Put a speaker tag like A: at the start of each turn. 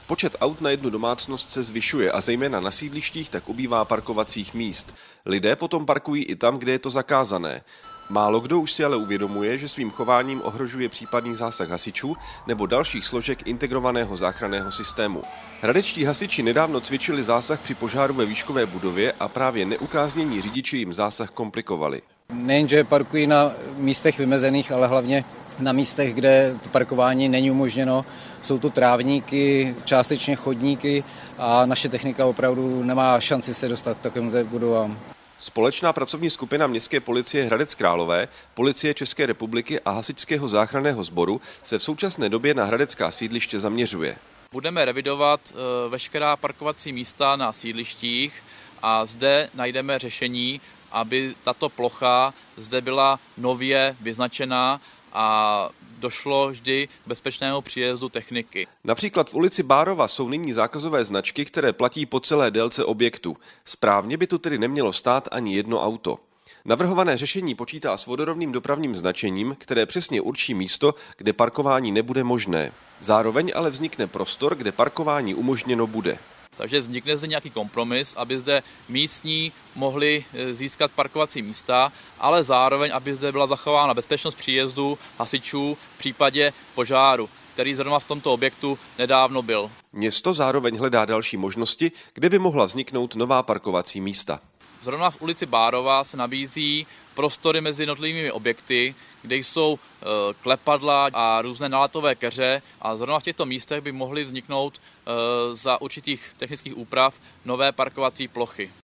A: Počet aut na jednu domácnost se zvyšuje a zejména na sídlištích tak ubývá parkovacích míst. Lidé potom parkují i tam, kde je to zakázané. Málo kdo už si ale uvědomuje, že svým chováním ohrožuje případný zásah hasičů nebo dalších složek integrovaného záchranného systému. Hradečtí hasiči nedávno cvičili zásah při požáru ve výškové budově a právě neukáznění řidiči jim zásah komplikovali.
B: Nejenže parkují na místech vymezených, ale hlavně na místech, kde to parkování není umožněno. Jsou to trávníky, částečně chodníky a naše technika opravdu nemá šanci se dostat k takovým budovám.
A: Společná pracovní skupina Městské policie Hradec Králové, Policie České republiky a Hasičského záchranného sboru se v současné době na hradecká sídliště zaměřuje.
C: Budeme revidovat veškerá parkovací místa na sídlištích a zde najdeme řešení, aby tato plocha zde byla nově vyznačená a došlo vždy k bezpečnému příjezdu techniky.
A: Například v ulici Bárova jsou nyní zákazové značky, které platí po celé délce objektu. Správně by tu tedy nemělo stát ani jedno auto. Navrhované řešení počítá s vodorovným dopravním značením, které přesně určí místo, kde parkování nebude možné. Zároveň ale vznikne prostor, kde parkování umožněno bude.
C: Takže vznikne zde nějaký kompromis, aby zde místní mohli získat parkovací místa, ale zároveň, aby zde byla zachována bezpečnost příjezdu hasičů v případě požáru, který zrovna v tomto objektu nedávno byl.
A: Město zároveň hledá další možnosti, kde by mohla vzniknout nová parkovací místa.
C: Zrovna v ulici Bárova se nabízí prostory mezi jednotlivými objekty, kde jsou klepadla a různé náletové keře a zrovna v těchto místech by mohly vzniknout za určitých technických úprav nové parkovací plochy.